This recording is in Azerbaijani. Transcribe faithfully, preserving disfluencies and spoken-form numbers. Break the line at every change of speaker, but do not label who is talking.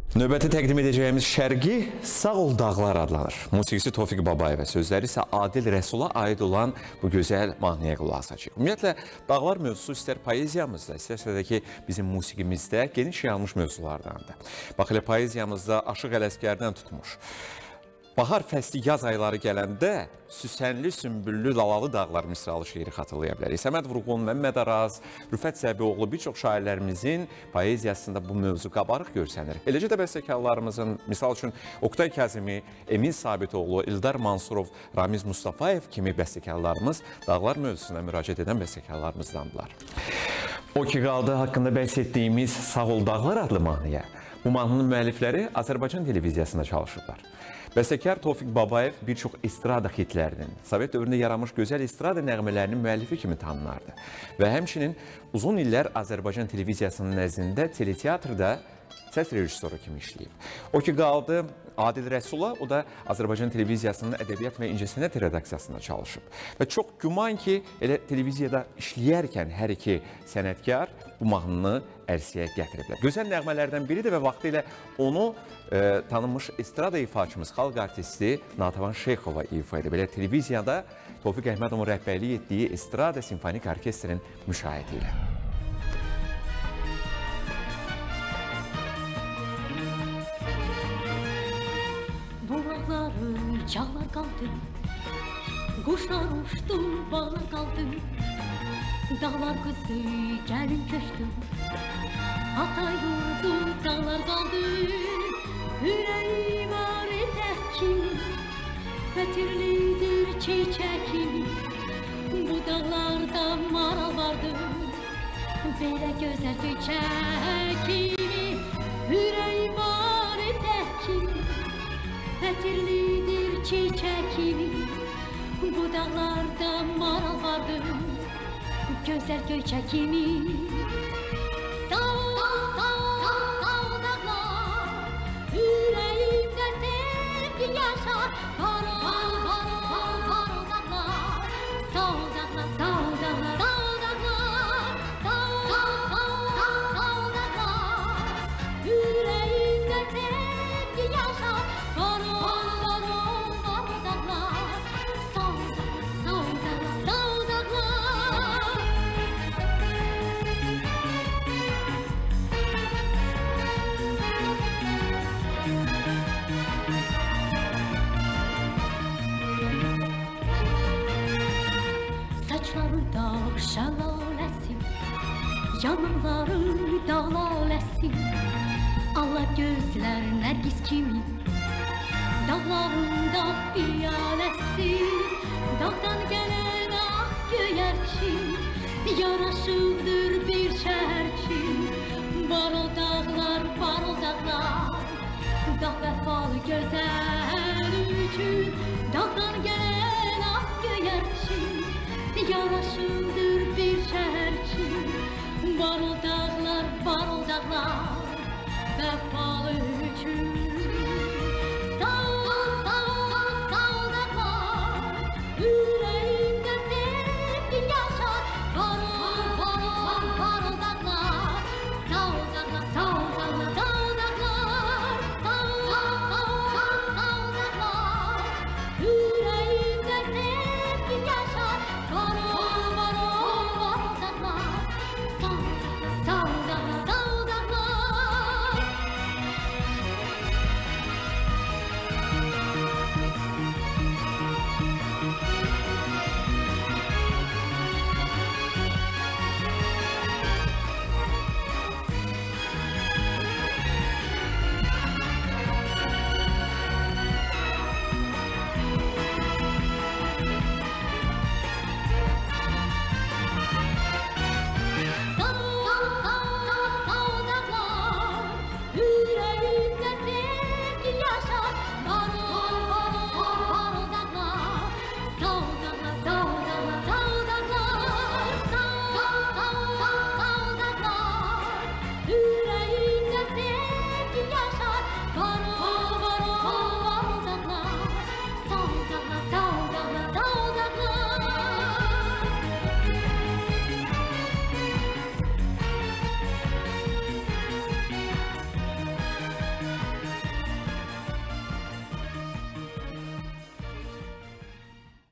Növbəti təqdim edəcəyimiz şərqi Sağ ol dağlar adlanır. Musiqisi Tofiq Babayev və sözləri isə Adil Rəsula aid olan bu gözəl mahnıya qulaq asacağıq. Ümumiyyətlə, dağlar mövzusu istər poeziyamızda, istərsə də ki, bizim musiqimizdə geniş yayılmış mövzulardandır. Bax elə poeziyamızda Aşıq Ələsgərdən tutmuş. Bahar fəsli yaz ayları gələndə süsənli, sümbüllü, lalalı dağlar misralı şeiri xatırlaya bilərik. Səməd Vurğun, Məmməd Araz, Rüfət Zəbioğlu bir çox şairlərimizin poeziyasında bu mövzu qabarıq görsənir. Eləcə də bəstəkarlarımızın, misal üçün Oktay Kazimi, Emin Sabitoğlu, İldar Mansurov, Ramiz Mustafayev kimi bəstəkarlarımız dağlar mövzusuna müraciət edən bəstəkarlarımızdandılar. O ki qaldı haqqında bəhs etdiyimiz Sağ ol dağlar adlı mahnıya. Bu mahnının müəllifləri Azərbaycan televiziyasında çalışırlar. Bəstəkar Tofiq Babayev bir çox estrada hitlərinin, Sovet dövründə yaranmış gözəl estrada nəğmələrinin müəllifi kimi tanınardı. Və həmçinin uzun illər Azərbaycan televiziyasının nəzdində teleteatrda səs rejissoru kimi işləyib. O ki qaldı Adil Rəsula, o da Azərbaycan televiziyasının ədəbiyyat və incəsənət redaksiyasında çalışıb. Və çox güman ki, elə televiziyada işləyərkən hər iki sənətkar bu mahnını ərsəyə gətiriblər. Gözəl nəğmələrdən biridir və vaxtı ilə onu e, tanınmış estrada ifaçımız, xalq artisti Natavan Şeyxova ifa edib. Belə televiziyada Tofiq Əhmədovun rəhbərlik etdiyi Estrada Simfonik Orkestrin müşahidə ilə.
Bulaqları çağlar qaldı, quşlar uçdu, bağlar qaldı, dağlar qızdı, gəlin köçdü, ata yurdu, dağlar qaldı, ürəyi var təhkim, fətirlidir çiçəkim, bu dağlarda maral vardı, belə gözəl çiçəkimi, ürəyi var təhkim, fətirlidir çiçəkimi, bu dağlarda maral vardı, gözəl göyçəkimi. Sağ ol, sağ ol, sağ ol dağlar, ürəyimdə sevgi yaşar, var ol, var ol, var ol, var ol dağlar, sağ ol dağlar, sağ ol dağlar, sağ ol dağlar, sağ ol, sağ ol, sağ ol dağlar, ürəyimdə sevgi yaşar, var ol, var ol, var ol dağlar, sağ ol dağlar, sağ ol dağlar, sağ ol dağlar. Saçları da şəlaləsi, yanaqları dağlaləsi, Allah gözlər nərgiz kimi, dağlarında piyaləsi, dağdan gələn ah göyərçin, yaraşıqdır bir şəhərçin, var o dağlar, var o dağlar, dağ vəfalı gözəl üçün, dağdan gələn ah göyərçin, yaraşıqdır bir şəhərçin, var o dağlar, var o dağlar,